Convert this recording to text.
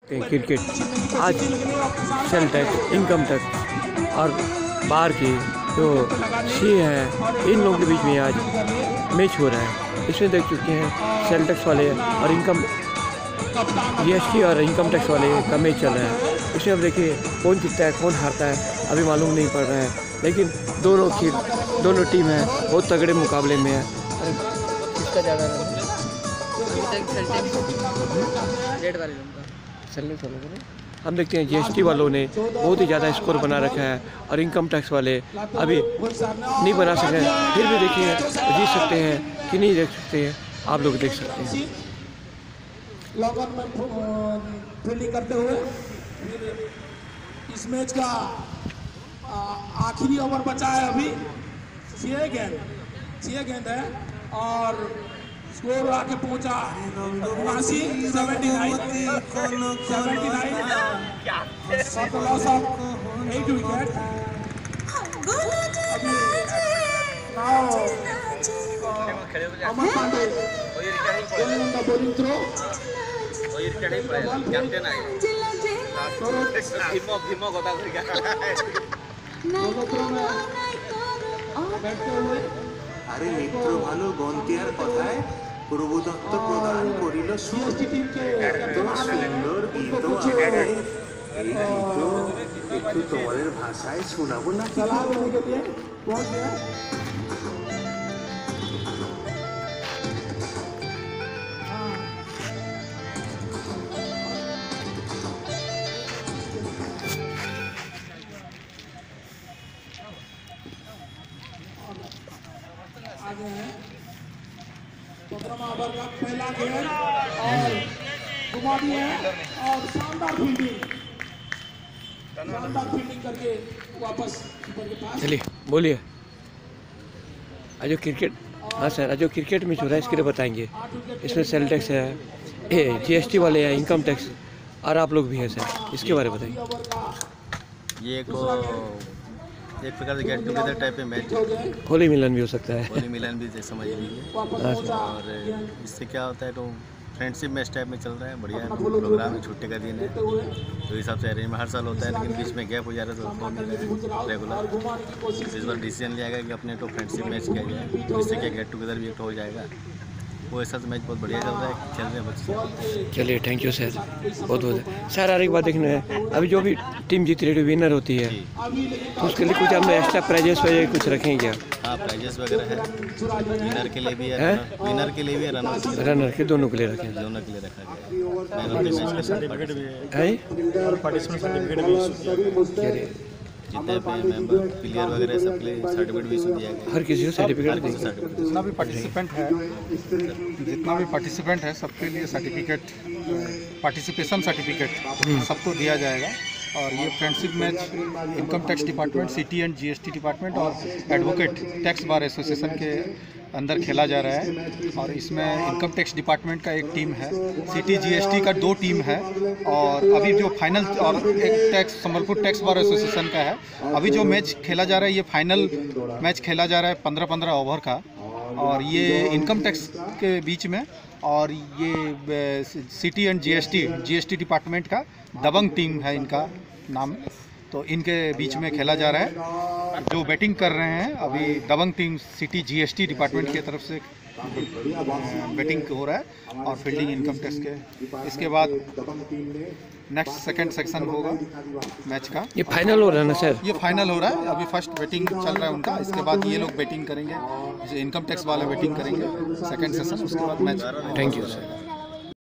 Cricket आज sale tax, income tax और बाहर के जो सी हैं इन लोगों के बीच में आज मैच हो रहा है। इसमें देख चुके हैं सेल टैक्स वाले और इनकम जीएसटी और इनकम टैक्स वाले का मैच चल रहा है। इसमें अब देखिए कौन जीतता है कौन हारता है अभी मालूम नहीं पड़ रहा है, लेकिन दोनों टीम है बहुत तगड़े मुकाबले में है। किसका ज़्यादा हम देखते हैं जीएसटी वालों ने बहुत ही ज़्यादा स्कोर बना रखा है और इनकम टैक्स वाले अभी नहीं बना सके, फिर भी देखिए जीत सकते हैं कि नहीं देख सकते हैं, आप लोग देख सकते हैं। लॉकआउट में फील्डिंग करते हुए इस मैच का आखिरी ओवर बचा है अभी। 6 गेंद है और स्कोर आके पहुंचा 79 for the loss of 8 wicket. अभी अमर पांडे बॉलिंग थ्रो আরে মিত্র ভালো গন্তিয়ার কথায় প্রভুদত্ত প্রদান করিল সুন্দর গীত এই গীত একটু তোমাদের ভাষায় শোনাবো না? आगे है 15वां ओवर का पहला गेंद और घुमा दिया और शानदार फील्डिंग करके वापस कीपर के पास। चलिए बोलिए आज क्रिकेट। हाँ सर, आज जो क्रिकेट मैच हो रहा है इसके लिए बताएंगे। इसमें सेल टैक्स है, जीएसटी वाले हैं, इनकम टैक्स और आप लोग भी हैं सर, इसके बारे में बताइए। ये एक प्रकार से गेट टुगेदर टाइप में मैच है, होली मिलन भी हो सकता है, होली मिलन भी समझ लीजिए। और इससे क्या होता है तो फ्रेंडशिप मैच टाइप में चल रहा है, बढ़िया है प्रोग्राम है, छुट्टी का दिन है तो हिसाब से अरेंज में हर साल होता है, लेकिन बीच में गैप हो जा रहा है तो हो नहीं रहा है रेगुलर। इस बार डिसीजन लिया गया कि अपने तो फ्रेंडशिप मैच किया जाए, तो इससे क्या गेट टुगेदर भी एक हो जाएगा। वो ऐसा मैच बहुत बढ़िया चल रहा है, खेल रहे हैं बच्चे। चलिए थैंक यू सर, बहुत बहुत सर। और एक बात देखना है, अभी जो भी टीम जीत रही है विनर होती है तो उसके लिए कुछ हमने एक्स्ट्रा प्राइजेस वगैरह कुछ रखेंगे क्या? हाँ, प्राइजेस वगैरह है, विनर के लिए भी है, विनर के लिए भी है, रनर के दोनों के लिए रखें, दोनों के लिए रखा गया है। सर्टिफिकेट भी है, पार्टिसिपेंट सर्टिफिकेट भी जितने मेंबर प्लेयर वगैरह सब के लिए सर्टिफिकेट भी इशू दिया गया। हर किसी को सर्टिफिकेट जितना भी पार्टिसिपेंट है सबके लिए सर्टिफिकेट, पार्टिसिपेशन सर्टिफिकेट सबको दिया जाएगा। और ये friendship match income tax department, city and GST department और एडवोकेट टैक्स बार एसोसिएशन के अंदर खेला जा रहा है। और इसमें इनकम टैक्स डिपार्टमेंट का एक टीम है, सिटी जीएसटी का 2 टीम है और अभी जो फाइनल और एक tax Sambalpur tax bar association का है। अभी जो मैच खेला जा रहा है ये फाइनल मैच खेला जा रहा है 15-15 ओवर का, और ये इनकम टैक्स के बीच में और ये सिटी एंड जीएसटी डिपार्टमेंट का दबंग टीम है इनका नाम, तो इनके बीच में खेला जा रहा है। जो बैटिंग कर रहे हैं अभी दबंग टीम सिटी जीएसटी डिपार्टमेंट की तरफ से बैटिंग हो रहा है और फील्डिंग इनकम टैक्स के। इसके बाद नेक्स्ट सेकंड सेक्शन होगा मैच का। ये फाइनल हो रहा है ना सर? ये फाइनल हो रहा है, अभी फर्स्ट बैटिंग चल रहा है उनका, इसके बाद ये लोग बैटिंग करेंगे, इनकम टैक्स वाले बैटिंग करेंगे सेकंड सेशन, उसके बाद मैच। Thank you sir.